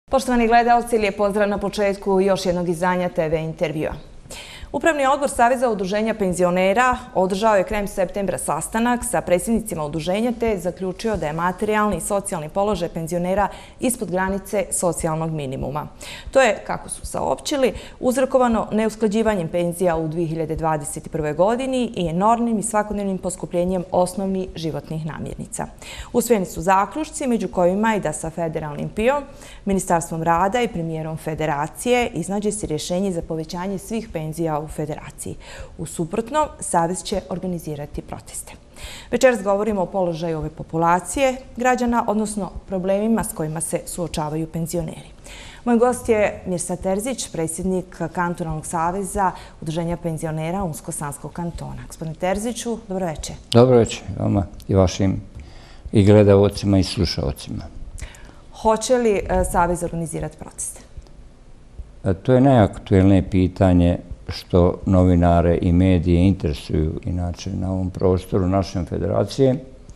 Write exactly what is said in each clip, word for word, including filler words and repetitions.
Poštovani gledalci, lijep pozdrav na početku još jednog izdanja te ve intervjua. Upravni odbor Saveza udruženja penzionera održao je krajem septembra sastanak sa predsjednicima udruženja te je zaključio da je materijalni i socijalni položaj penzionera ispod granice socijalnog minimuma. To je, kako su saopćili, uzrokovano neusklađivanjem penzija u dvije hiljade dvadeset prve. godini i enormnim i svakodnevnim poskupljenjem osnovnih životnih namirnica. Usvojeni su zaključci, među kojima i da sa federalnim P I O, Ministarstvom rada i premijerom Federacije iznađe se rješenje za povećanje svih penzija u Federaciji. U suprotnom, Savez će organizirati proteste. Večeras govorimo o položaju ove populacije građana, odnosno problemima s kojima se suočavaju penzioneri. Moj gost je Mirsad Terzić, predsjednik Kantonalnog saveza udruženja penzionera Unsko-Sanskog kantona. Gospodine Terziću, dobro večer. Dobro večer vama i vašim i gledalcima i slušalcima. Hoće li Savez organizirati proteste? To je najaktuelnije pitanje što novinare i medije interesuju inače na ovom prostoru našem federacije.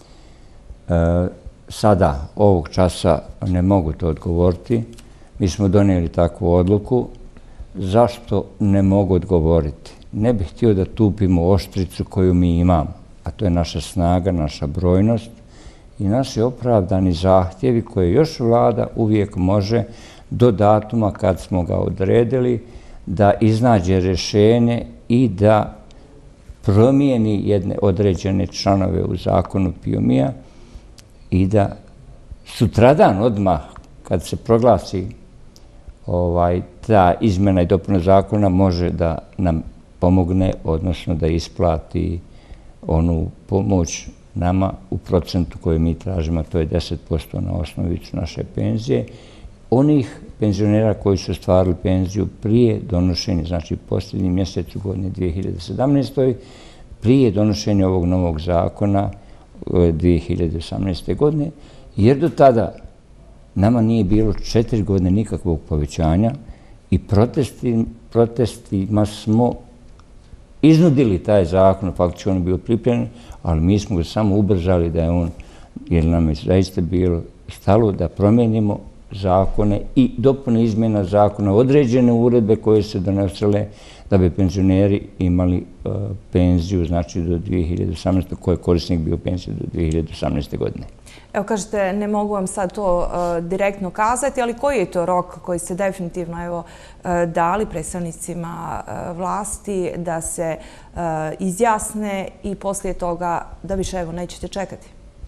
Sada, ovog časa, ne mogu to odgovoriti. Mi smo donijeli takvu odluku. Zašto ne mogu odgovoriti? Ne bih htio da tupimo oštricu koju mi imamo, a to je naša snaga, naša brojnost i naši opravdani zahtjevi koje još vlada uvijek može do datuma kad smo ga odredili da iznađe rješenje i da promijeni jedne određene članove u zakonu P I O M I-a i da sutradan odmah kad se proglasi ta izmjena i dopuna zakona može da nam pomogne, odnosno da isplati onu pomoć nama u procentu koju mi tražimo, to je deset posto na osnovicu naše penzije, onih penzionera koji su ostvarili penziju prije donošenja, znači posljednji mjesec u godini dvije hiljade sedamnaeste. prije donošenja ovog novog zakona dvije hiljade osamnaeste. godine, jer do tada nama nije bilo četiri godine nikakvog povećanja i protestima smo iznudili taj zakon, faktički on je bio pripremljen, ali mi smo ga samo ubrzali da je on, jer nam je zaista bilo stalo da promijenimo zakone i dopune izmjena zakona, određene uredbe koje se donosile da bi penzioneri imali penziju, znači do dvije hiljade osamnaeste. ko je korisnik bio penzije do dvije hiljade osamnaeste. godine. Evo kažete, ne mogu vam sad to direktno kazati, ali koji je to rok koji ste definitivno evo dali predstavnicima vlasti da se izjasne i poslije toga da više evo nećete čekati?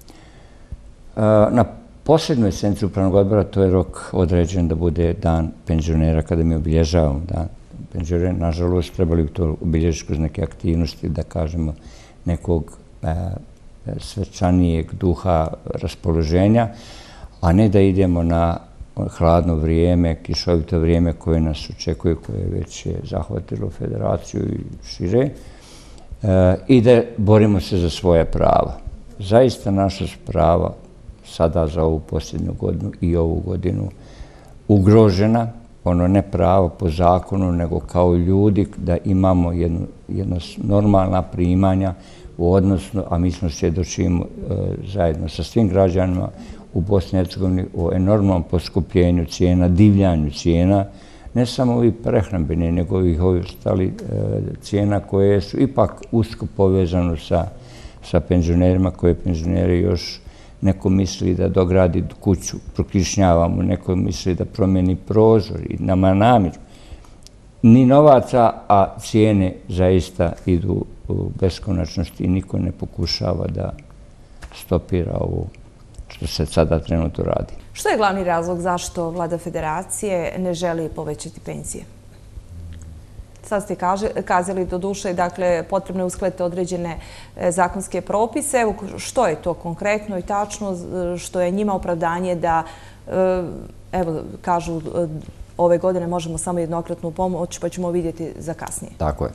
Na posljednoj sjednici upravnog odbora to je rok određen da bude dan penzionera kada mi obilježavamo dan penzionera. Nažalost, trebali bi to obilježiti kroz neke aktivnosti, da kažemo nekog svečanijeg duha raspoloženja, a ne da idemo na hladno vrijeme, kišovito vrijeme koje nas očekuje, koje već je zahvatilo federaciju i šire, i da borimo se za svoje prava. Zaista naša prava sada za ovu posljednju godinu i ovu godinu ugrožena, ono ne pravo po zakonu, nego kao ljudi da imamo jedno normalna primanja u odnosu, a mi smo svjedočimo zajedno sa svim građanima u Bosni i Hercegovini o enormnom poskupljenju cijena, divljanju cijena, ne samo ovih prehrambenih, nego ovih ostali cijena koje su ipak usko povezano sa penzionerima, koje penzioneri još neko misli da dogradi kuću, prokišnjavamo, neko misli da promijeni prozor i nama namiru. Ni novaca, a cijene zaista idu u beskonačnosti i niko ne pokušava da stopira ovo što se sada trenutno radi. Što je glavni razlog zašto vlada federacije ne želi povećati penzije? Sad ste kazali do duše, dakle, potrebno je uskladiti određene zakonske propise. Evo, što je to konkretno i tačno, što je njima opravdanje da, evo, kažu, ove godine možemo samo jednokratnu pomoć, pa ćemo vidjeti za kasnije. Tako je.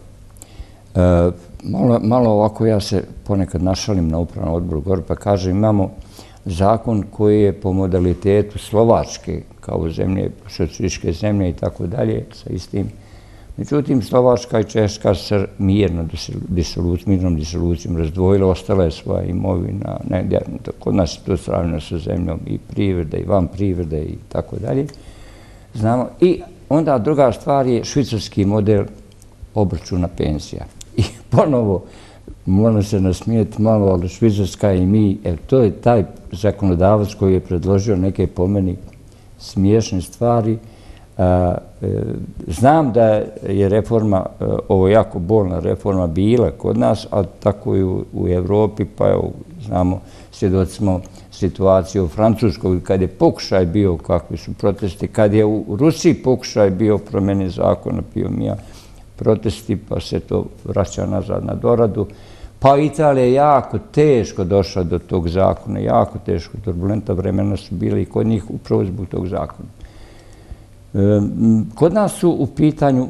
Malo ovako ja se ponekad našalim na upravnom odboru gore, pa kažem, imamo zakon koji je po modalitetu Slovačke, kao zemlje, socijalističke zemlje i tako dalje, sa istim. Međutim, Slovačka i Češka se mirnom disolucijom razdvojila, ostala je svoja imovina. Kod nas je to sravljeno sa zemljom i privrede i van privrede i tako dalje. znamo. I onda druga stvar je švicarski model obračuna penzija. I ponovo, moram se nasmijeti malo, ali Švicarska i mi, jer to je taj zakonodavac koji je predložio neke po meni smiješne stvari. Znam da je reforma, ovo jako bolna reforma bila kod nas, a tako i u Evropi, pa evo, znamo, svjedoci smo situacije u Francuskoj, kad je pokušaj bio, kakvi su protesti, kad je u Rusiji pokušaj bio promjene zakona, bio mija protesti, pa se to vraća nazad na doradu. Pa Italija je jako teško došla do tog zakona, jako teško, turbulentna vremena su bile i kod njih upravo zbog tog zakona. Kod nas su u pitanju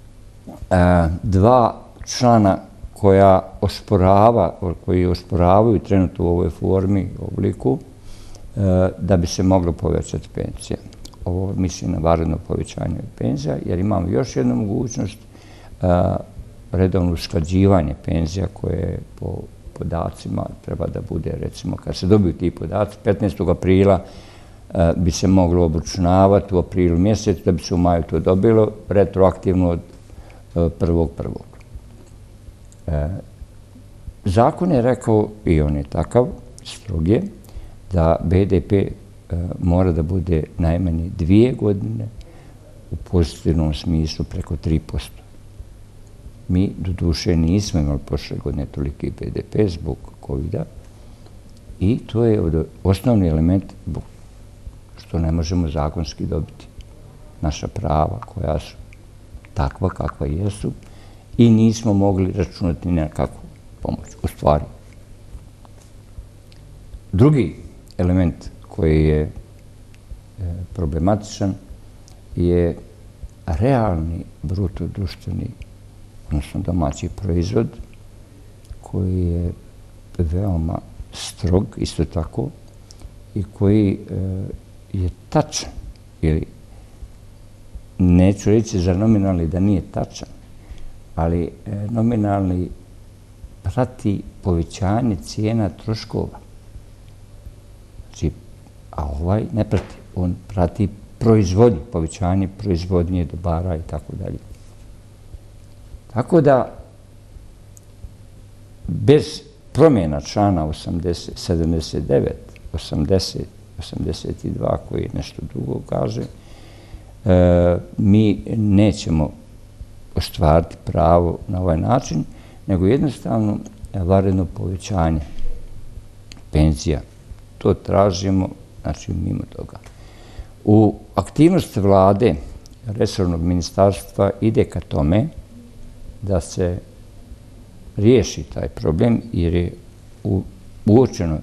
dva člana koja osporava, koji osporavaju trenutno u ovoj formi, obliku, da bi se moglo povećati penzije. Ovo mislim na vanredno povećanje penzija, jer imamo još jednu mogućnost, redovno usklađivanje penzija koje po podacima treba da bude, recimo, kad se dobiju ti podaci, petnaestog aprila bi se moglo obračunavati u aprilu mjesecu, da bi se u maju to dobilo, retroaktivno od prvog prvog. Zakon je rekao, i on je takav, strog je, da be de pe mora da bude najmanje dvije godine u pozitivnom smislu preko tri posto. Mi, do duše, nismo imali prošle godine toliki be de pe zbog kovida i to je osnovni element što ne možemo zakonski dobiti. Naša prava koja su takva kakva jesu i nismo mogli računati na kakvu pomoć. U stvari, drugi element koji je problematičan je realni bruto društveni, odnosno domaći proizvod, koji je veoma strog, isto tako, i koji je tačan, ili neću reći za nominalni da nije tačan, ali nominalni prati povećanje cijena troškova. Znači, a ovaj ne prati, on prati proizvodnje, povećanje proizvodnje dobara i tako dalje. Tako da, bez promjena člana osamdeset, sedamdeset devet, osamdeset, osamdeset dva, koji nešto drugo kaže, mi nećemo ostvariti pravo na ovaj način, nego jednostavno vanredno povećanje penzija. To tražimo, znači mimo toga. U aktivnosti vlade, resornog ministarstva, ide ka tome da se riješi taj problem, jer je uočeno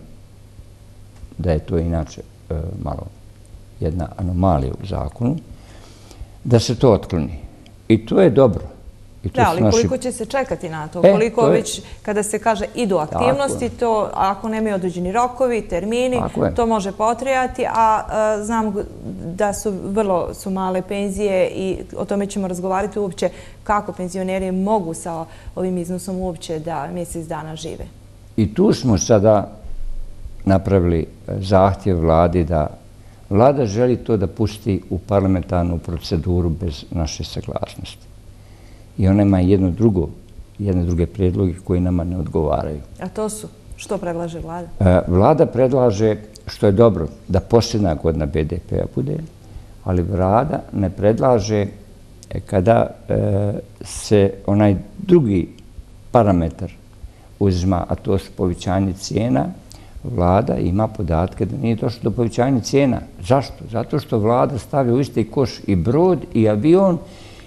da je to inače malo jedna anomalija u zakonu, da se to otkloni. I to je dobro. Da, ali koliko će se čekati na to? Koliko već, kada se kaže idu aktivnosti, to ako nemaju određeni rokovi, termini, to može potrajati, a znam da su vrlo su male penzije i o tome ćemo razgovarati uopće kako penzioneri mogu sa ovim iznosom uopće da mjesec dana žive. I tu smo sada napravili zahtjev vladi da vlada želi to da pusti u parlamentarnu proceduru bez naše saglasnosti. I ona ima jedno drugo, jedne druge prijedloge koji nama ne odgovaraju. A to su? Što predlaže vlada? Vlada predlaže, što je dobro, da posljedna godina be de pe-a bude, ali vlada ne predlaže kada se onaj drugi parametar uzima, a to su povećanje cijena, vlada ima podatke da nije došlo do povećanja cijena. Zašto? Zato što vlada stavlja u isti koš i brod, i avion,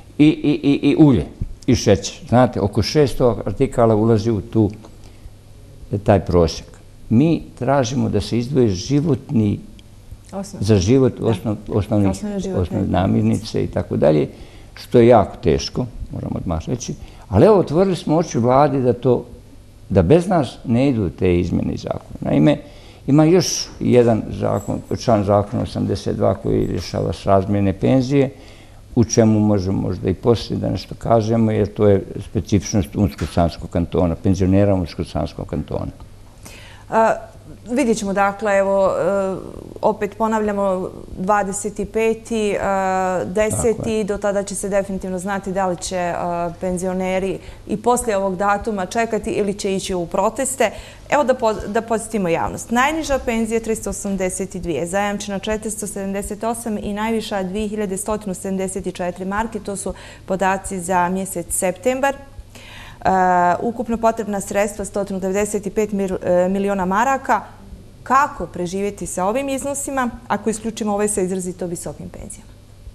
i ulje, i šećer. Znate, oko šesto artikala ulazi u tu, taj prosjek. Mi tražimo da se izdvoje životni, za život osnovnih namirnice i tako dalje, što je jako teško, moramo odmah reći. Ali evo, otvorili smo oči vladi da to, da bez nas ne idu te izmjene i zakone. Naime, ima još jedan zakon, član zakona osamdeset dva koji rješava srazmjerne penzije, u čemu možemo možda i poslije da nešto kažemo, jer to je specifičnost Unsko-Sanskog kantona, penzionera Unsko-Sanskog kantona. Vidjet ćemo, dakle, evo, opet ponavljamo, dvadeset peti deseti do tada će se definitivno znati da li će penzioneri i poslije ovog datuma čekati ili će ići u proteste. Evo da podsjetimo javnost. Najniža penzija tristo osamdeset dvije, zajamčena četiristo sedamdeset osam i najviša dve hiljade sto sedamdeset četiri marke. To su podaci za mjesec septembar. Ukupno potrebna sredstva sto devedeset pet miliona maraka. Kako preživjeti sa ovim iznosima ako isključimo ove sa izrazito visokim penzijama?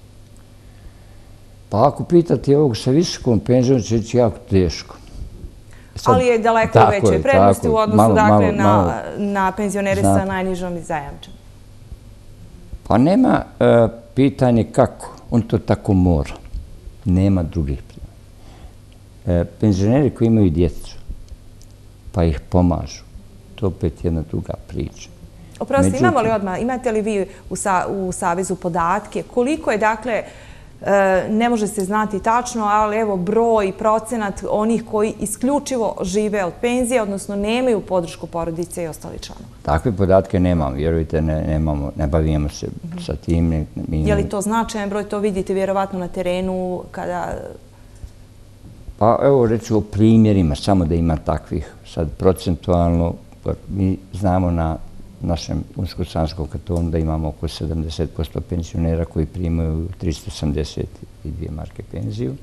Pa ako pitati ovog sa visokom penzijom će biti jako teško. Ali je daleko u većoj prednosti u odnosu na penzionere sa najnižom i zajamčenom. Pa nema pitanje kako. On to tako mora. Nema drugih pitanja. Penzioneri koji imaju djecu pa ih pomažu, to opet jedna druga priča. Oprosti, imamo li odmah, imate li vi u Savezu podatke koliko je, dakle, ne može se znati tačno, ali evo broj, procenat onih koji isključivo žive od penzije, odnosno nemaju podršku porodice i ostali članova? Takve podatke nemamo, vjerujte, ne bavimo se sa tim. Je li to značajan broj? To vidite vjerovatno na terenu kada... Pa evo reći o primjerima, samo da ima takvih. Sad procentualno, mi znamo na našem Unsko-Sanskom kantonu da imamo oko sedamdeset posto penzionera koji primaju tristo osamdeset dvije marke penziju.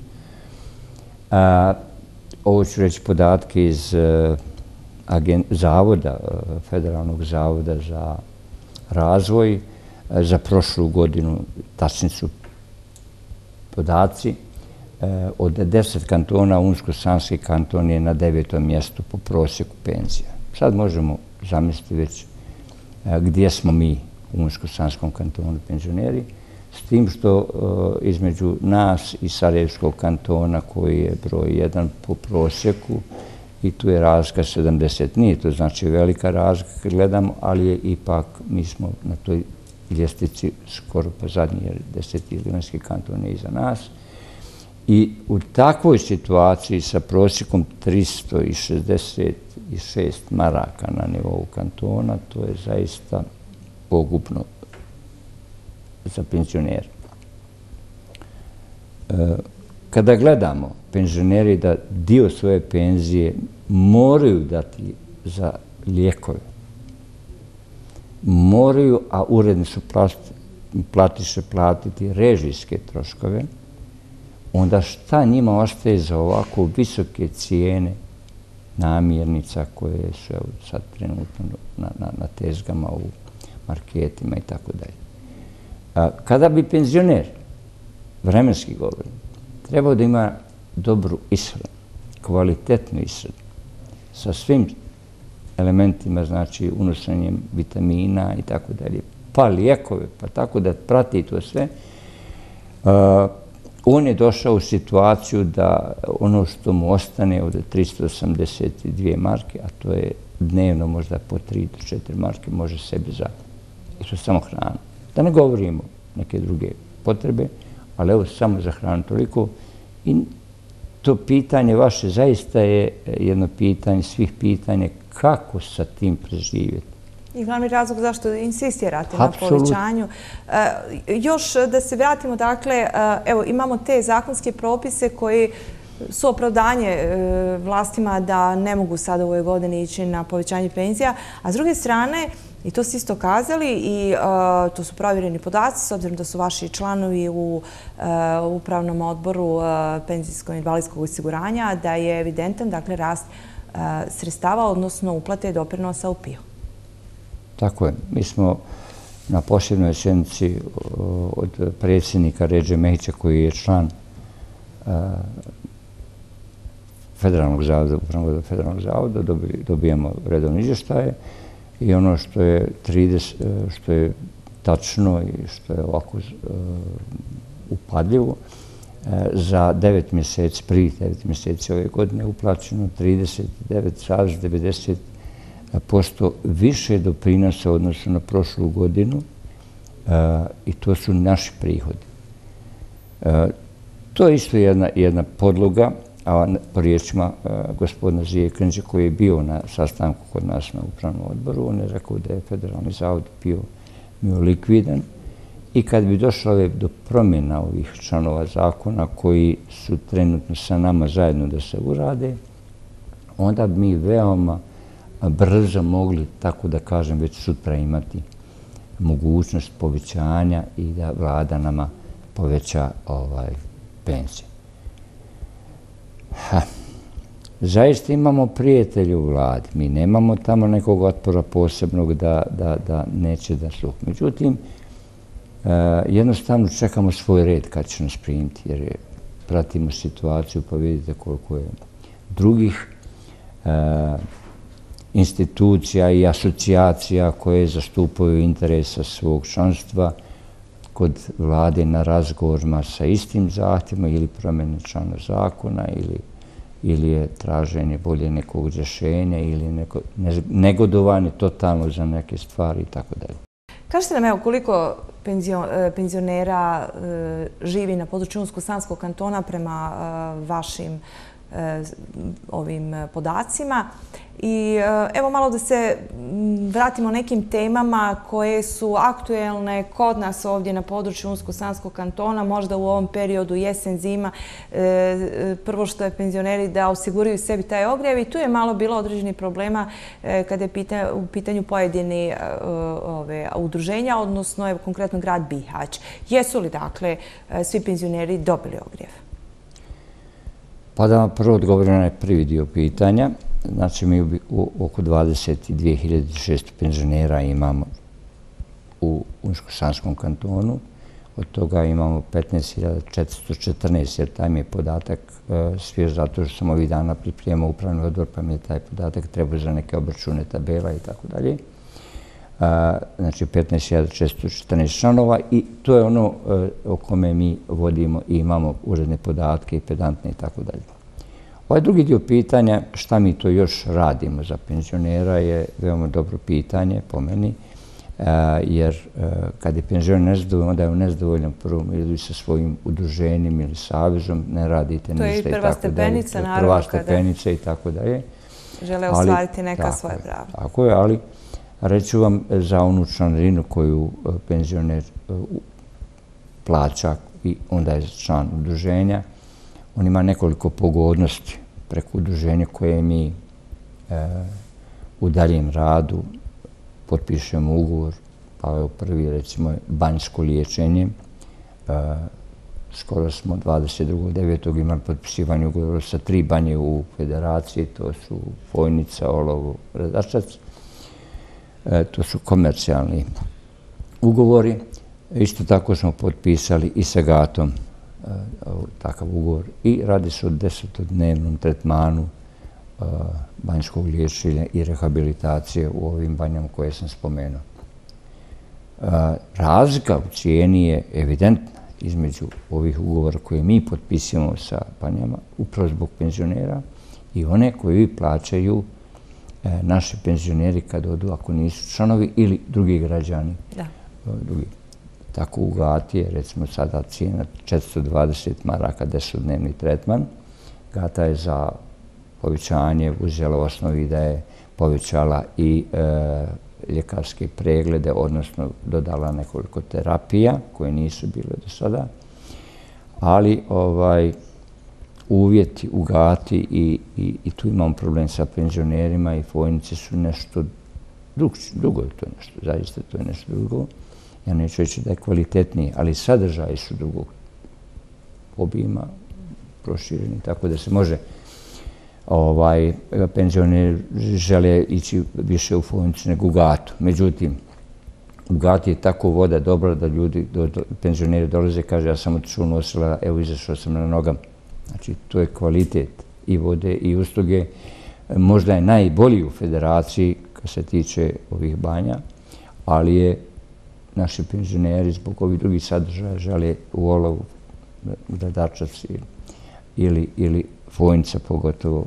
Ovo ću reći podatke iz zavoda, Federalnog zavoda za razvoj. Za prošlu godinu tačni su podaci. Od deset kantona, Unsko-Sanski kanton je na devetom mjestu po prosjeku penzija. Sad možemo zamisliti već gdje smo mi u Unsko-Sanskom kantonu penzioneri, s tim što između nas i Sarajevskog kantona, koji je broj jedan po prosjeku, i tu je razlika sedamdeset. Nije to znači velika razlika kad gledamo, ali je ipak, mi smo na toj ljestvici skoro pa zadnji, jer deseti Livanjski kanton je iza nas. I u takvoj situaciji sa prosjekom tristo šezdeset šest maraka na nivou kantona, to je zaista pogubno za penzionere. Kada gledamo penzioneri da dio svoje penzije moraju dati za lijekove, moraju, a uredni su platiše platiti režijske troškove, onda šta njima ostaje za ovako visoke cijene namirnica koje su sad trenutno na tezgama u marketima i tako dalje. Kada bi penzioner, vremenski govorim, trebao da ima dobru ishranu, kvalitetnu ishranu, sa svim elementima, znači unošenjem vitamina i tako dalje, pa lijekove, pa tako da prati to sve, on je došao u situaciju da ono što mu ostane od tristo osamdeset dvije marke, a to je dnevno možda po tri do četiri marke, može sebi za. I to je samo hrana. Da ne govorimo neke druge potrebe, ali evo samo za hranu toliko. I to pitanje vaše zaista je jedno pitanje, svih pitanja kako sa tim preživjeti. I glavni razlog zašto insistirate na povećanju. Još da se vratimo, dakle, evo imamo te zakonske propise koji su opravdanje vlastima da ne mogu sada u ovoj godini ići na povećanje penzija, a s druge strane, i to ste isto kazali i to su provjereni podaci, s obzirom da su vaši članovi u upravnom odboru penzijskog i invalidskog osiguranja, da je evidentan, dakle, rast sredstava, odnosno uplate doprinosa u P I O. Tako je. Mi smo na posljednoj sjednici od predsjednika Redže Mehića, koji je član Federalnog zavoda, upravnog Federalnog zavoda, dobijamo redovne izvještaje i ono što je što je tačno i što je ovako upadljivo, za devet mjeseci, prvih devet mjeseci ove godine uplaćeno trideset devet zarez devedeset posto više doprinosa odnosno na prošlu godinu i to su naši prihodi. To je isto jedna podloga, a po riječima gospodina Zije Krnđe koji je bio na sastanku kod nas na upravnom odboru, on je rekao da je federalni zavod bio likvidan i kad bi došlo do promjena ovih članova zakona koji su trenutno sa nama zajedno da se urade, onda bi mi veoma brzo mogli, tako da kažem, već sutra imati mogućnost povećanja i da vlada nama poveća penzije. Zaista imamo prijatelje u vladi. Mi nemamo tamo nekog otpora posebnog da neće da sluh. Međutim, jednostavno čekamo svoj red kad će nas primiti, jer pratimo situaciju pa vidite koliko je drugih institucija i asocijacija koje zastupaju interesa svog članstva kod vlade na razgovorima sa istim zahtjevima ili promjene člana zakona ili je traženje bolje nekog rješenja ili negodovanje totalno za neke stvari i tako dalje. Kažete nam, evo, koliko penzionera živi na području Unsko-Sanskog kantona prema vašim ovim podacima. I evo malo da se vratimo nekim temama koje su aktuelne kod nas ovdje na području Unsko-Sanskog kantona, možda u ovom periodu jesen, zima. Prvo što je penzioneri da osiguraju sebi taj ogrjev i tu je malo bilo određenih problema kada je u pitanju pojedini udruženja, odnosno evo konkretno grad Bihać. Jesu li dakle svi penzioneri dobili ogrjev? Pa da vam prvo odgovorim na prvi dio pitanja. Znači, mi oko dvadeset dvije hiljade šesto penzionera imamo u Unsko-Sanskom kantonu. Od toga imamo petnaest hiljada četiristo četrnaest, jer taj mi je podatak svjež zato što sam ovih dana pripremao upravni odbor, pa mi je taj podatak trebao za neke obračune tabela i tako dalje. Znači, petnaest hiljada četiristo četrnaest članova i to je ono o kome mi vodimo i imamo uredne podatke i pedantne i tako dalje. Ovaj drugi dio pitanja, šta mi to još radimo za penzionera, je veoma dobro pitanje po meni, jer kad je penzioner nezadovoljan, onda je on nezadovoljan prvom ili sa svojim udruženjem ili savezom, ne radite ništa i tako dalje. To je i prva stepenica, naravno, prva stepenica i tako dalje. Žele ostvariti neka svoja prava. Tako je, ali reću vam za onu članarinu koju penzioner plaća i onda je član udruženja, on ima nekoliko pogodnosti preko udruženja koje mi u daljem radu potpišemo ugovor, pa evo prvi recimo banjsko liječenje. Skoro smo dvadeset drugog devetog imali potpisivanje ugovora sa tri banje u federaciji, to su Fojnica, Olovo, Radačac. To su komercijalni ugovori. Isto tako smo potpisali i sa Gatom takav ugovor i radi se o desetodnevnom tretmanu banjskog liječenja i rehabilitacije u ovim banjama koje sam spomenuo. Razlika u cijeni je evidentna između ovih ugovora koje mi potpisujemo sa banjama, upravo zbog penzionera, i one koje vi plaćaju naši penzioneri kad odu, ako nisu članovi ili drugi građani. Tako u Gati je, recimo, sada cijena četiristo dvadeset maraka desetodnevni tretman. Gata je za povećanje uzela u osnovi da je povećala i ljekarske preglede, odnosno dodala nekoliko terapija koje nisu bile do sada. Ali uvjeti u Gati i tu imamo problem sa penzionerima i Fojnice su nešto drugo, to je nešto, zaista to je nešto drugo. Ja neću reći da je kvalitetniji, ali sadržaji su drugog obima prošireni, tako da se može penzioneri žele ići više u Fojnicu nego u Gatu. Međutim, u Gati je tako voda dobra da ljudi, penzioneri dolaze i kaže ja sam otišao nosila, evo izašao sam na nogama. Znači, to je kvalitet i vode i usluge. Možda je najbolji u federaciji kad se tiče ovih banja, ali je naši penzioneri zbog ovih drugih sadržaja žele u Olovu, Gradačac ili Fojnica, pogotovo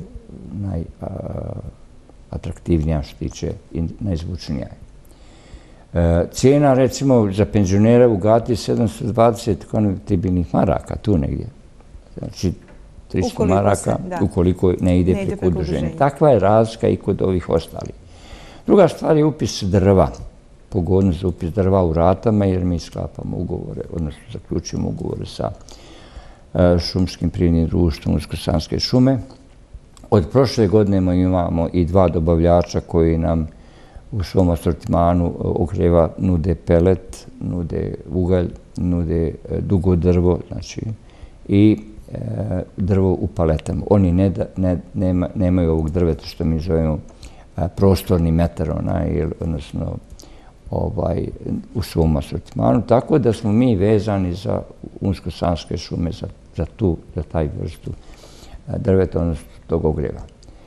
najatraktivnija što tiče i najzvučnija. Cijena, recimo, za penzionera u Gati je sedamsto dvadeset konvertibilnih maraka, tu negdje. Znači, tristo maraka, ukoliko ne ide preko udruženja. Takva je razlika i kod ovih ostalih. Druga stvar je upis drva, pogodnost za upis drva u ratama, jer mi sklapamo ugovore, odnosno zaključujemo ugovore sa šumskim privrednim društvom Unsko-Sanske šume. Od prošle godine imamo i dva dobavljača koji nam u svom asortimanu ogreva nude pelet, nude ugalj, nude dugo drvo, znači i drvo u paletama. Oni nemaju ovog drveta što mi zovemo prostorni metar, odnosno u svom asortimanu, tako da smo mi vezani za Unsko-Sanske šume, za taj vrstu drveta, odnosno tog ogreva.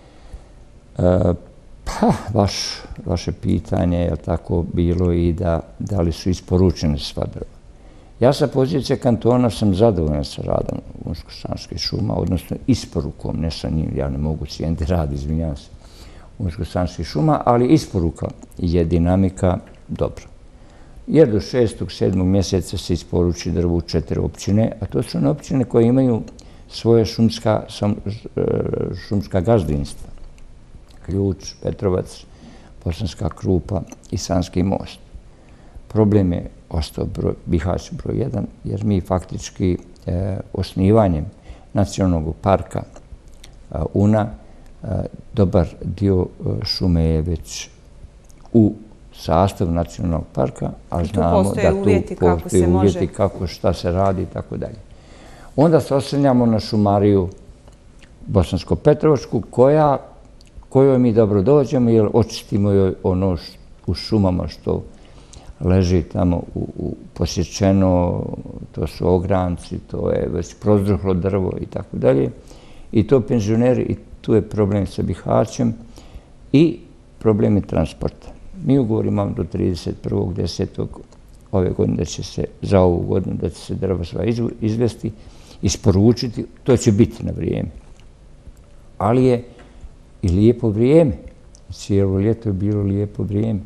Pa, vaše pitanje je tako bilo i da li su isporučene sva drva. Ja sa pozicije kantona sam zadovoljan sa radom Unsko-Sanskih šuma, odnosno isporukom, ne sa njim, ja ne mogu cijeniti rad, izvinjavam se, Unsko-Sanskih šuma, ali isporuka je dinamika dobra. Jer do šestog, sedmog mjeseca se isporuči drvo u četiri općine, a to su one općine koje imaju svoje šumska gazdinstva. Ključ, Petrovac, Bosanska Krupa i Sanski most. Problem je ostao Bihać broj jedan, jer mi faktički osnivanjem nacionalnog parka Una dobar dio šume je već u sastavu nacionalnog parka, a znamo da tu postoje uvjeti kako šta se radi i tako dalje. Onda se oslanjamo na šumariju Bosansko-Petrovačku, kojoj mi dobro dođemo jer očistimo joj ono u šumama što leži tamo posjećeno, to su ogranci, to je već prozdruhlo drvo i tako dalje. I to penzioneri, i tu je problem sa Bihaćem i problem je transporta. Mi ugovor imamo do trideset prvog desetog ove godine da će se, za ovu godinu, da će se drva sva izvesti, isporučiti, to će biti na vrijeme. Ali je i lijepo vrijeme. Cijelo ljeto je bilo lijepo vrijeme.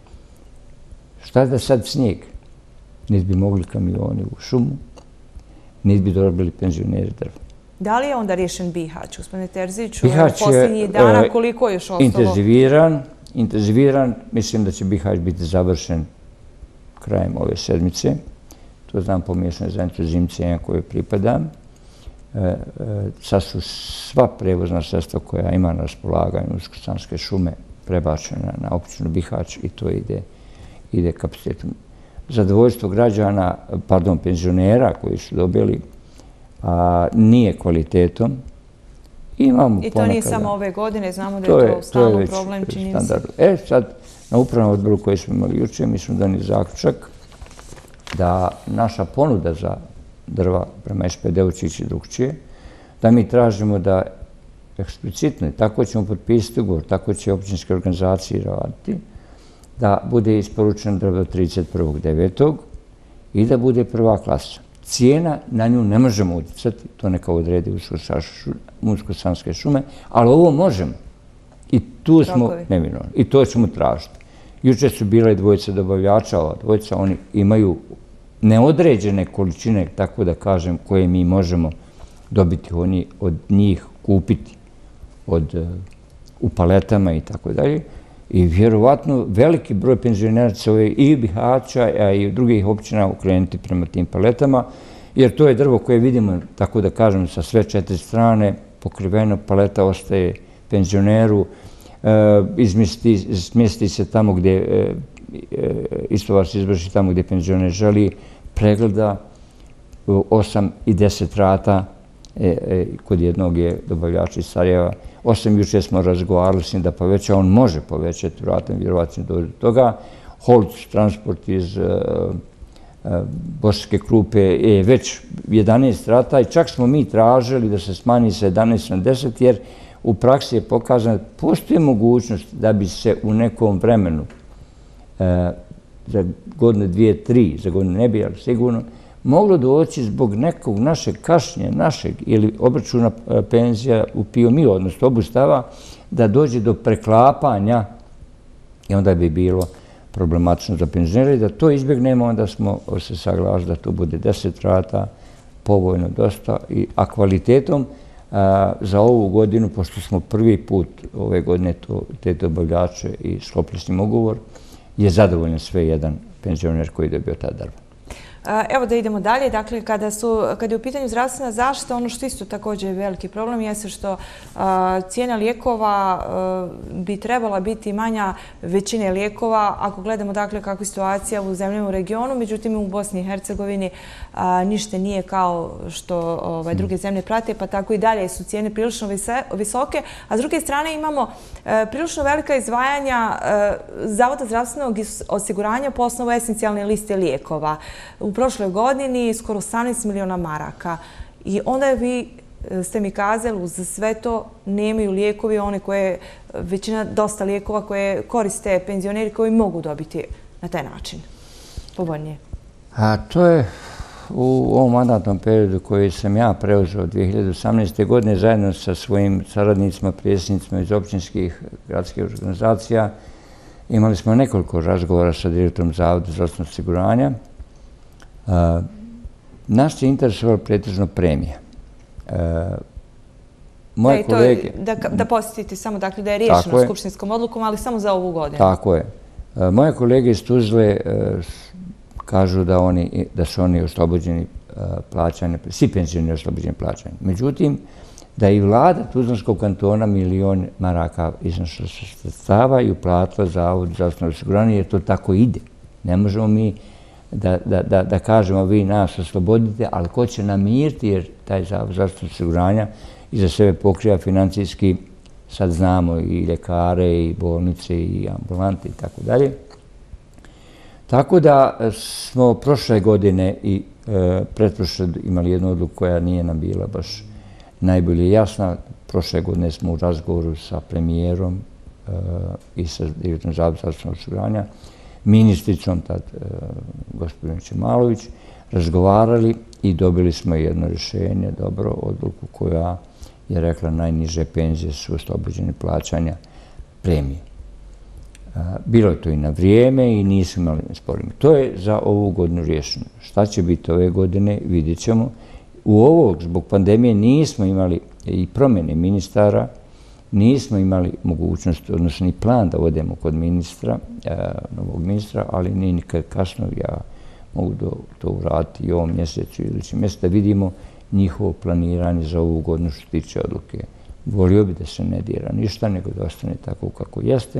Šta da sad snijeg? Niti bi mogli kamioni u šumu, niti bi dobili penzioneri drva. Da li je onda riješen Bihać, gospodine Terziću? Bihać je posljednjih dana koliko je još ostalo? Intenziviran, intenziviran. Mislim da će Bihać biti završen krajem ove sedmice. To znam po mještnoj zajednici Zimce kojoj pripadam. Sad su sva prevozna sredstva koja ima na raspolaganju Unsko-Sanske šume prebačena na općinu Bihać i to ide ide kapacitetom. Zadovoljstvo građana, pardon, penzionera koji su dobili nije kvalitetom. I to nije samo ove godine, znamo da je to stalno problem, čini mi se. E, sad, na upravnom odboru koji smo imali juče, mi smo donijeli zaključak da naša ponuda za drva prema es pe de-u će ići drugčije, da mi tražimo da eksplicitno, tako ćemo potpisati ugovor, tako će općinske organizacije raditi, da bude isporučeno drvo do trideset prvog devetog i da bude prva klasa. Cijena, na nju ne možemo utjecati, to neka odredi Unsko-Sanske šume, ali ovo možemo. I tu smo neminovni. I to ćemo tražiti. Juče su bile dvojice dobavljača, ova dvojica, oni imaju neodređene količine, tako da kažem, koje mi možemo dobiti od njih, kupiti u paletama i tako dalje. I vjerovatno veliki broj penzionera će se i Bihaća, a i drugih općina okrenuti prema tim paletama, jer to je drvo koje vidimo, tako da kažem, sa sve četiri strane, pokriveno, paleta ostaje penzioneru, izmjesti se tamo gdje, istovar se izvrši tamo gdje penzioner želi, pregleda osam i deset rata, kod jednog je dobavljač iz Sarajeva, osam juče smo razgovarali s njim da poveća, on može povećati vratom, vjerovatno dođe do toga. Holc transport iz Bosanske Krupe je već jedanaest rata i čak smo mi tražili da se smanji sa jedanaest na deset, jer u praksi je pokazano da postoji mogućnost da bi se u nekom vremenu za godine dvije, tri, za godine ne bi, ali sigurno, moglo doći zbog nekog našeg kašnje, našeg ili obračuna penzija u P I O M I, odnosno obustava, da dođe do preklapanja i onda bi bilo problematično za penzionere i da to izbjegnemo, onda smo se saglasili da to bude deset rata, povoljno dosta, a kvalitetom za ovu godinu, pošto smo prvi put ove godine te dobavljače i sklopili s njim ugovor, je zadovoljan sve jedan penzioner koji je dobio ta darba. Evo da idemo dalje. Dakle, kada, su, kada je u pitanju zdravstvena zaštita, ono što isto također je veliki problem jeste što a, cijena lijekova a, bi trebala biti manja većine lijekova ako gledamo dakle kakva je situacija u zemljama u regionu. Međutim, u Bosni i Hercegovini a, ništa nije kao što ovaj, druge zemlje prate, pa tako i dalje su cijene prilično visoke. A s druge strane imamo a, prilično velika izdvajanja a, Zavoda zdravstvenog osiguranja po osnovu esencijalne liste lijekova. U prošloj godini skoro osamnaest miliona maraka. I onda vi ste mi kazali, uz sve to nemaju lijekovi, one koje, većina dosta lijekova koje koriste penzioneri koji mogu dobiti na taj način. Povoljnije. A to je u ovom mandatnom periodu koji sam ja preuzeo dvije hiljade osamnaeste. godine zajedno sa svojim saradnicima, predsjednicima iz općinskih gradskih organizacija. Imali smo nekoliko razgovora sa direktorom Zavoda zdravstvenog osiguranja. Uh, nas je interesovalo pretežno premija. Uh, moje da, kolege... Da, da posjetite samo dakle, da je riješeno skupštinskom odlukom, ali samo za ovu godinu. Tako je. Uh, moje kolege iz Tuzle uh, kažu da, oni, da su oni oslobođeni uh, plaćanja, svi penzioneri oslobođeni plaćanja. Međutim, da i vlada Tuzlanskog kantona milion maraka iznošla sredstava i uplatila Zavod zdravstvenog osiguranja, jer to tako ide. Ne možemo mi Da, da, da, da kažemo vi nas oslobodite, ali ko će namiriti, jer taj Zavod zdravstvenog osiguranja iza sebe pokriva financijski, sad znamo, i ljekare, i bolnice, i ambulante, i tako dalje. Tako da smo prošle godine i e, pretprošle imali jednu odluku koja nije nam bila baš najbolje jasna. Prošle godine smo u razgovoru sa premijerom e, i sa direktorom Zavoda zdravstvenog osiguranja, ministricom, tad e, gospodin Čemalović, razgovarali i dobili smo jedno rješenje, dobro, odluku koja je rekla najniže penzije su oslobođene plaćanja premije. E, bilo je to i na vrijeme i nismo imali sporimo. To je za ovu godinu riješeno. Šta će biti ove godine, vidjet ćemo. U ovog, zbog pandemije, nismo imali i promjene ministara, nismo imali mogućnost, odnosno ni plan da odemo kod ministra, novog ministra, ali nije nikad kasno, ja mogu to uraditi i ovom mjesecu ili idućem mjesecu, da vidimo njihovo planiranje za ovu godinu što tiče odluke. Volio bi da se ne dira ništa, nego da ostane tako kako jeste.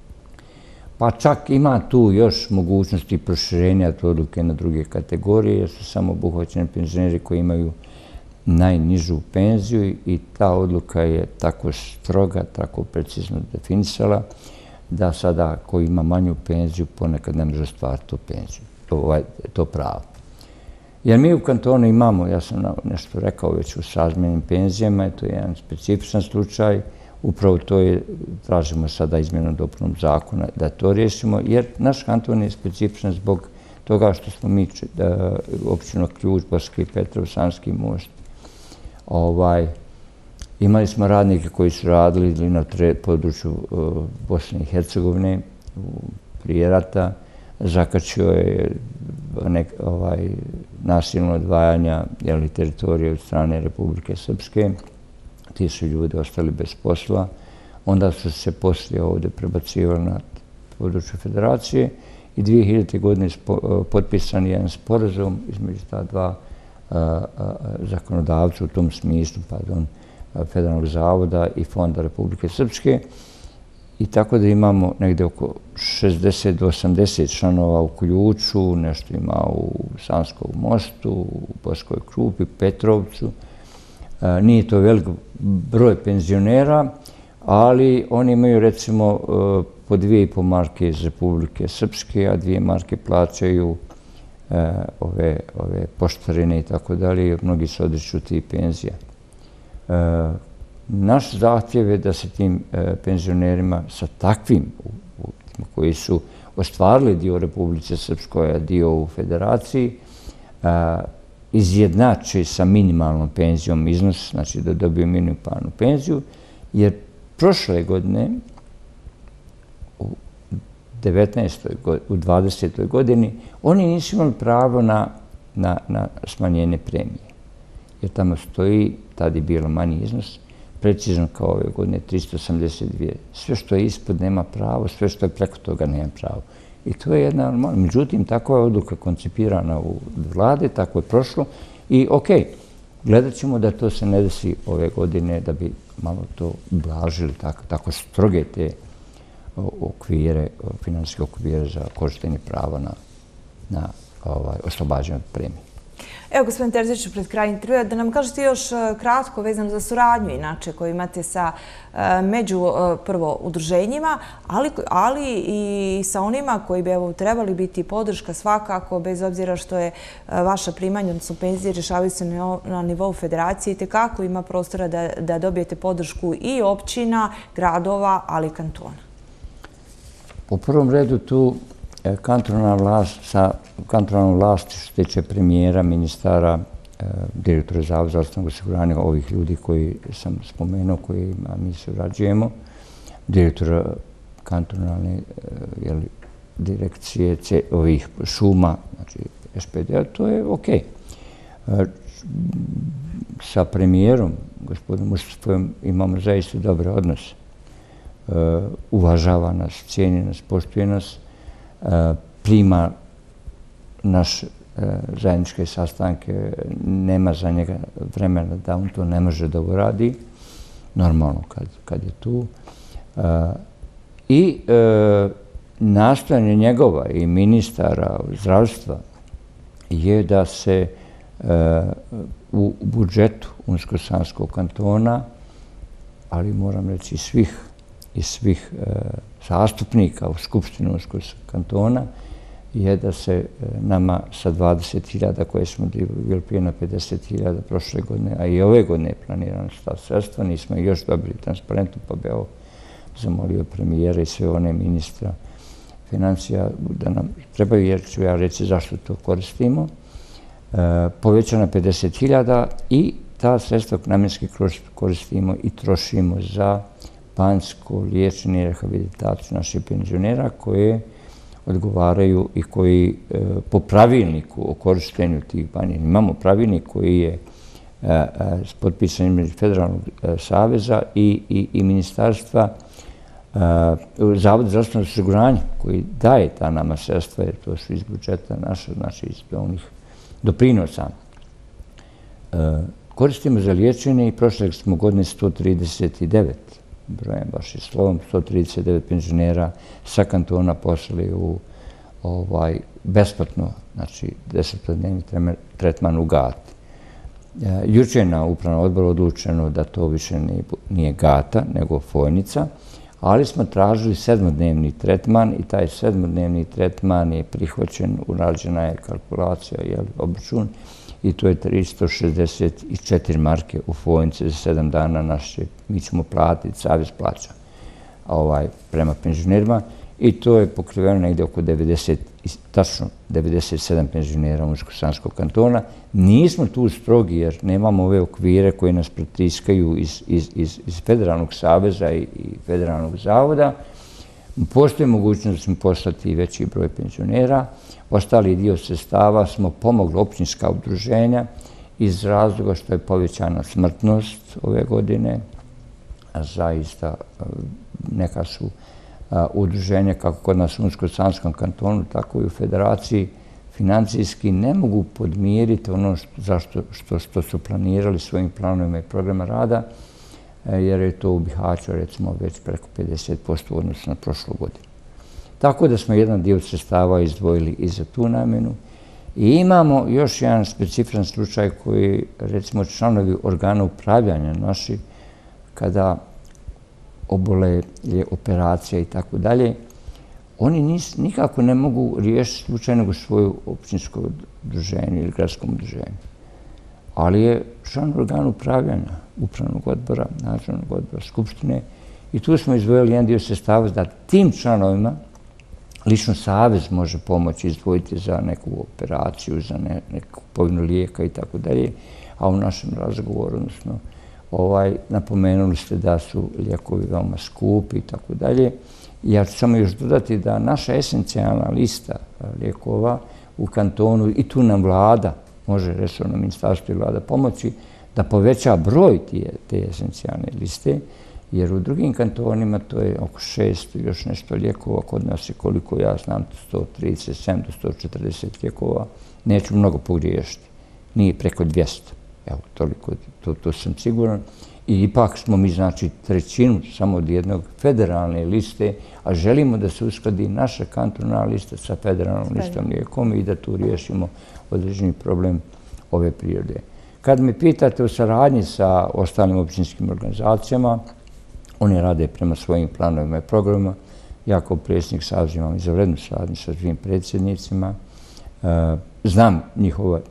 Pa čak ima tu još mogućnosti proširenja te odluke na druge kategorije, jer su samo obuhvaćeni penzioneri koji imaju najnižu penziju i ta odluka je tako stroga, tako precizno definisala da sada ko ima manju penziju ponekad ne može ostvariti tu penziju, to, ovaj, to pravo. Jer mi u kantonu imamo, ja sam nešto rekao već u srazmjernim penzijama, to je jedan specifičan slučaj, upravo to je, tražimo sada izmjenom dopunom zakona da to riješimo, jer naš kanton je specifičan zbog toga što smo mi da, općina Ključ, Bosanski Petrov, Sanski Most. Ovaj, imali smo radnike koji su radili na području uh, Bosne i Hercegovine prije rata. Zakačio je nek, ovaj, nasilno odvajanja jeli, teritorije od strane Republike Srpske. Ti su ljudi ostali bez posla. Onda su se poslije ovdje prebacivali na području federacije i dvije hiljadite. godine spo, potpisan je jedan sporazum između ta dva zakonodavca u tom smislu, pardon, Federalnog zavoda i Fonda Republike Srpske. I tako da imamo negdje oko šezdeset do osamdeset članova u Ključu, nešto ima u Sanskom Mostu, u Boskoj Krupi, Petrovcu. Nije to velik broj penzionera, ali oni imaju recimo po dvije i po marke iz Republike Srpske, a dvije marke plaćaju ove, ove poštarine i tako dalje. Mnogi se odriču tih penzija. Naš zahtjev je da se tim penzionerima sa takvim, koji su ostvarili dio u Republike Srpskoj, a dio u Federaciji, izjednači sa minimalnom penzijom iznos, znači da dobiju minimalnu penziju, jer prošle godine, u devetnaestoj u dvadesetoj godini, oni nisu imali pravo na, na, na smanjenje premije. Jer tamo stoji tad je bilo manji iznos, precizno kao ove godine tristo osamdeset dvije. Sve što je ispod nema pravo, sve što je preko toga nema pravo. I to je jedna normalna. Međutim, takva je odluka koncipirana u vlade, tako je prošlo i okej, gledat ćemo da to se ne desi ove godine, da bi malo to ublažili, tako stroge te okvire, finansijske okvire za korištenje prava na oslobađanje od premije. Evo, gospodin Terziću, pred kraj intervjua, da nam kažete još kratko vezano za suradnju inače koju imate sa među prvo udruženjima, ali i sa onima koji bi trebali biti podrška svakako, bez obzira što je vaša primanja, odnosno penzije, rješavaju se na nivou federacije i tekako ima prostora da dobijete podršku i općina, gradova, ali i kantona. U prvom redu tu kantonalna vlast sa kantonalnom vlasti što se tiče premijera, ministara, direktora Zavoda za zdravstveno osiguranje, ovih ljudi koji sam spomenuo, kojima mi surađujemo, direktora kantonalne direkcije ovih šuma, znači S P D-a, to je okej. Sa premijerom, gospodinom Mustafom, imamo zaista dobre odnose. Uvažava nas, cijeni nas, poštuje nas, prima naše zajedničke sastanke, nema za njega vremena da on to ne može da uradi, normalno kad je tu. I nastojanje njegova i ministara zdravstva je da se u budžetu Unsko-Sanskog kantona, ali moram reći svih i svih zastupnika u Skupštini Unskog kantona, je da se nama sa dvadeset hiljada koje smo bili prije na pedeset hiljada prošle godine, a i ove godine je planirano ta sredstva, nismo još dobili transparentno, pa bi ovo zamolio premijera i sve one ministra financija da nam trebaju, jer ću ja reći zašto to koristimo, povećano pedeset hiljada i ta sredstva namjenski koristimo i trošimo za banjsko liječenje i rehabilitaciju naših penzionera koje odgovaraju i koji po pravilniku o korištenju tih banja, imamo pravilnik koji je potpisan između Federalnog saveza i ministarstva, Zavod za zdravstveno osiguranje koji daje ta nama sredstva, jer to su iz budžeta naša, znači iz onih doprinosa. Koristimo za liječenje i prošle smo godine sto trideset devet, brojem vašim slovom, sto trideset devet penzionera sa kantona poslali u besplatno, znači desetodnevni tretman u Gati. Juče je na upravnom odboru odlučeno da to više nije Gata, nego Fojnica, ali smo tražili sedmodnevni tretman i taj sedmodnevni tretman je prihvaćen, urađena je kalkulacija, obračun, i to je tristo šezdeset četiri marke u Fojnici za sedam dana naše. Mi ćemo platiti, savez plaća prema penzionerima i to je pokriveno negdje oko devedeset, tačno devedeset sedam penzionera Unsko-Sanskog kantona. Nismo tu strogi jer nemamo ove okvire koje nas pritiskaju iz Federalnog saveza i Federalnog zavoda. Postoji mogućnost da smo poslati veći broj penzionera. Ostali dio sredstava smo pomogli općinska udruženja iz razloga što je povećana smrtnost ove godine. Zaista neka su udruženja kako kod nas u Unsko-Sanskom kantonu, tako i u federaciji financijski ne mogu podmiriti ono što su planirali svojim planovima i programa rada, jer je to u Bihaću recimo već preko pedeset posto u odnosu na prošlu godinu. Tako da smo jedan dio sredstava izdvojili i za tu namjenu. I imamo još jedan specifičan slučaj koji, recimo, članovi organa upravljanja naši, kada obole je operacija i tako dalje, oni nikako ne mogu riješiti slučajnog u svoju općinsko udruženje ili gradskom udruženju. Ali je član organa upravljanja, upravnog odbora, nadzornog odbora, skupštine, i tu smo izdvojili jedan dio sredstava da tim članovima lično savez može pomoći izdvojiti za neku operaciju, za neku kupovinu lijeka i tako dalje, a u našem razgovoru, odnosno, napomenuli ste da su lijekovi veoma skupi i tako dalje. Ja ću samo još dodati da naša esencijalna lista lijekova u kantonu, i tu nam vlada, može resorno ministarstvo i vlada pomoći, da poveća broj te esencijalne liste, jer u drugim kantonima to je oko šest još nešto lijekova, kod nas je koliko ja znam sto trideset sedam do sto četrdeset lijekova, neću mnogo pogriješiti, nije preko dvjesto, evo toliko, to, to sam siguran. I ipak smo mi, znači, trećinu samo od jednog federalne liste, a želimo da se uskladi naša kantonalna lista sa federalnom listom lijekom i da tu riješimo određeni problem ove prirode. Kad me pitate o saradnji sa ostalim općinskim organizacijama, oni rade prema svojim planovima i programima. Ja kao predsjednik saveza imam izvanrednu saradnju sa svim predsjednicima. Znam njihova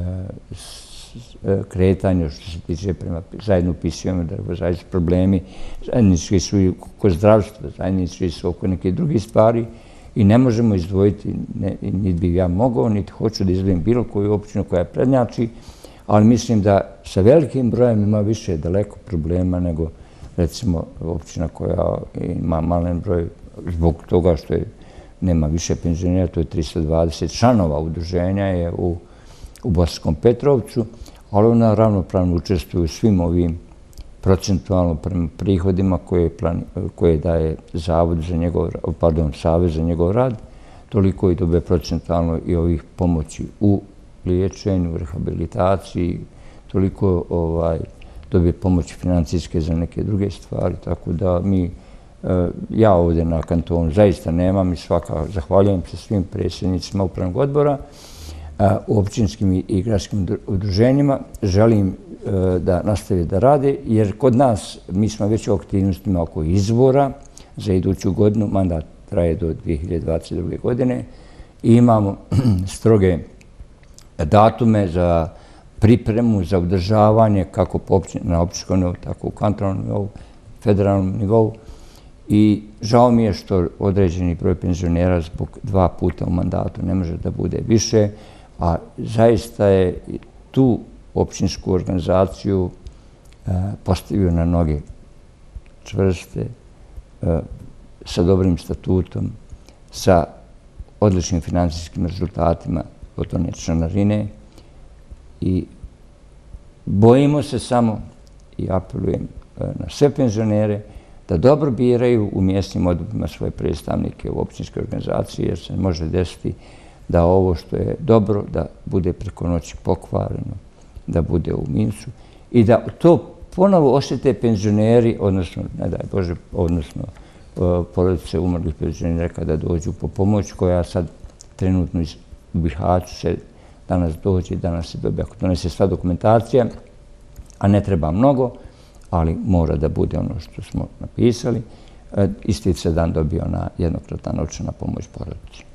kretanje što se tiče prema zajedno upisujemo da zajedno problemi, zajednički su i oko zdravstva, zajednički su oko neke druge stvari i ne možemo izdvojiti, niti bi ja mogao, niti hoću da izdvojim bilo koju općinu koja prednjači, ali mislim da sa velikim brojem ima više daleko problema nego recimo općina koja ima malen broj zbog toga što je, nema više penzionera, to je tristo dvadeset članova udruženja je u, u Bosanskom Petrovcu, ali ona ravnopravno učestvuje u svim ovim procentualno prema prihodima koje, plan, koje daje Zavod za njegov, pardon, Savez za njegov rad, toliko i dobe procentualno i ovih pomoći u liječenju, rehabilitaciji, toliko ovaj, dobije pomoći financijske za neke druge stvari, tako da mi, ja ovdje na kantonu zaista nemam i svaka zahvaljujem se svim predsjednicima upravnog odbora, u općinskim i gradskim udruženjima. Želim da nastave da rade, jer kod nas mi smo već u aktivnostima oko izbora za iduću godinu, mandat traje do dvije hiljade dvadeset druge. godine i imamo stroge datume za pripremu, za održavanje kako na općinskom nivou, tako u kantonalnom nivou, federalnom nivou. I žao mi je što određeni broj penzionera zbog dva puta u mandatu ne može da bude više, a zaista je tu općinsku organizaciju postavio na noge čvrste, sa dobrim statutom, sa odličnim financijskim rezultatima od one članarine i bojimo se samo i apelujem na sve penzionere da dobro biraju u mjesnim odborima svoje predstavnike u općinske organizacije, jer se može desiti da ovo što je dobro, da bude preko noći pokvareno, da bude u minusu i da to ponovo osjete penzioneri, odnosno, ne daj Bože, odnosno porodice umrlih penzionera kada dođu po pomoć, koja sad trenutno iz Bihaću se danas dođe, danas se dobije, ako donese sva dokumentacija, a ne treba mnogo, ali mora da bude ono što smo napisali. Isti se dan dobio na jednokratna novčana pomoć porodici.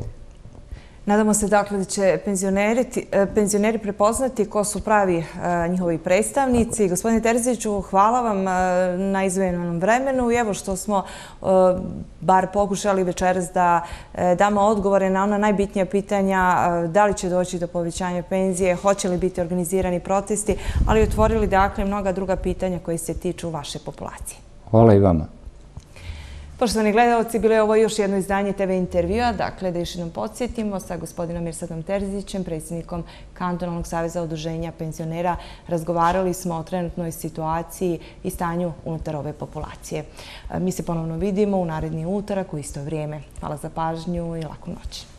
Nadamo se dakle da će penzioneri prepoznati ko su pravi njihovi predstavnici. Gospodine Terziću, hvala vam na izdvojenom vremenu i evo što smo bar pokušali večeras da damo odgovore na ona najbitnija pitanja, da li će doći do povećanja penzije, hoće li biti organizirani protesti, ali otvorili dakle mnoga druga pitanja koje se tiču vaše populacije. Hvala i vama. Poštovani gledalci, bilo je ovo još jedno izdanje te ve intervjua. Dakle, da još jednom podsjetimo, sa gospodinom Mirsadom Terzićem, predsjednikom Kantonalnog saveza udruženja penzionera, razgovarali smo o trenutnoj situaciji i stanju unutar ove populacije. Mi se ponovno vidimo u naredni utorak u isto vrijeme. Hvala za pažnju i laku noć.